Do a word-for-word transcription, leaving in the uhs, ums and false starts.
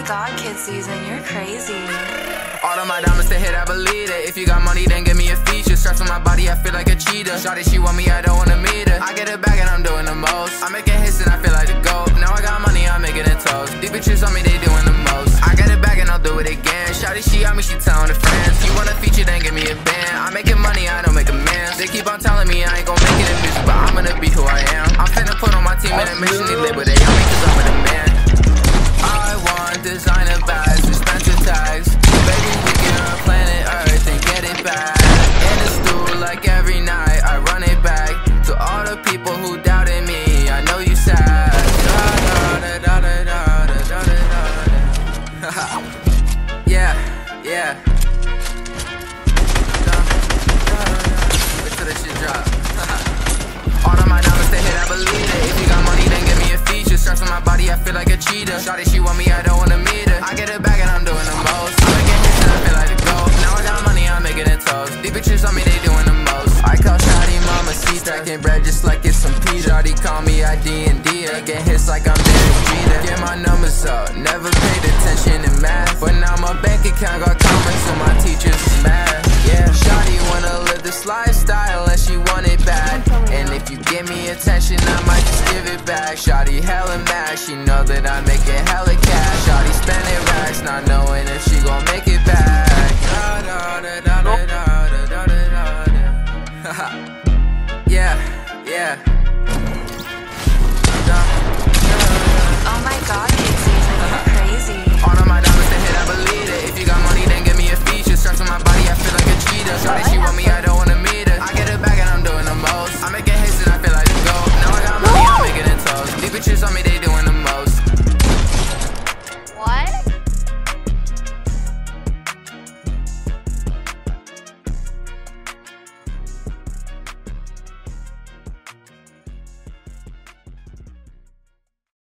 god, kid season, you're crazy. All of my diamonds to hit, I believe it. If you got money, then give me a feature. Straps on my body, I feel like a cheetah. Shawty, she want me, I don't wanna meet her. I get it back and I'm doing the most. I'm making hits and I feel like the GOAT. Now I got money, I'm making it toast. These bitches on me, they doing the most. I get it back and I'll do it again. Shawty, she on me, she telling her friends. You want a feature, then give me a band. I'm making money, I don't make amends. They keep on telling me I ain't gon' make it in music, but I'm gonna be who I am. I'm finna put on my team and a mission, they live with it. Yummy, cause I'm with a man. I want designer bags, expensive tags. Baby, we get on planet Earth and get it back. In the stool like every night, I run it back. To all the people who doubted me, I know you sad. Yeah, yeah. Wait till this shit drop. All of my diamonds they hit, I believe it. If you got money, then give me a feature. Straps on my body, I feel like a cheetah. Shawty, she want me, I don't wanna meet her. I get it back and I'm doing the most. I'm making hits and I feel like the GOAT. Now I got money, I'm making it toast. These bitches on me, they doing the most. I call Shawty Mama C, stacking bread just like it's some pita. Shawty call me I D and D, making hits like I'm Derek Jeter. Get my numbers up, never paid attention in math, but now my bank account got comments and my teachers is mad. Yeah, Shawty wanna live this lifestyle and she want it bad. And if you give me attention, I might just give it back. Shawty hella mad, she know that I make it hella cash. Shawty spending racks, not knowing if she gon' make